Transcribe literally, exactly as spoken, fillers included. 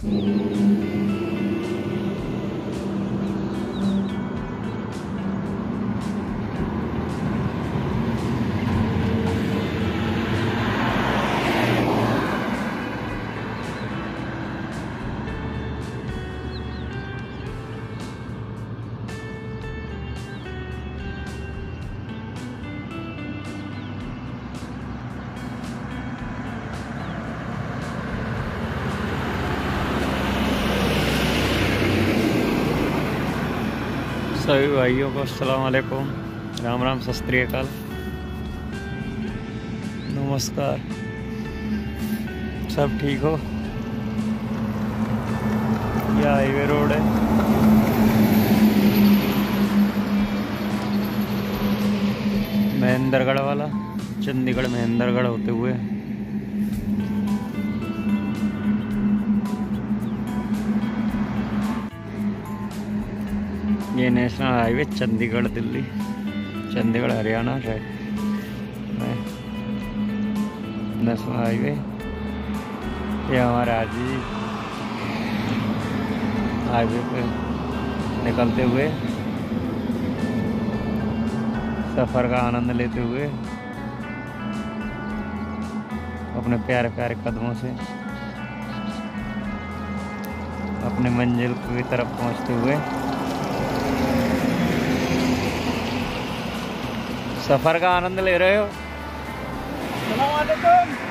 सभी भाइयों को अस्सलाम वालेकुम, राम राम, सत श्री अकाल, नमस्कार। सब ठीक हो? यह हाईवे रोड है। महेंद्रगढ़ वाला, चंडीगढ़ महेंद्रगढ़ होते हुए ये नेशनल हाईवे चंडीगढ़ दिल्ली, चंडीगढ़ हरियाणा शायद नेशनल हाईवे। ये हमारे हाजी हाईवे पे निकलते हुए, सफ़र का आनंद लेते हुए, अपने प्यारे प्यारे कदमों से अपने मंजिल की तरफ पहुंचते हुए, सफर का आनंद ले रहे हो। अस्सलाम वालेकुम।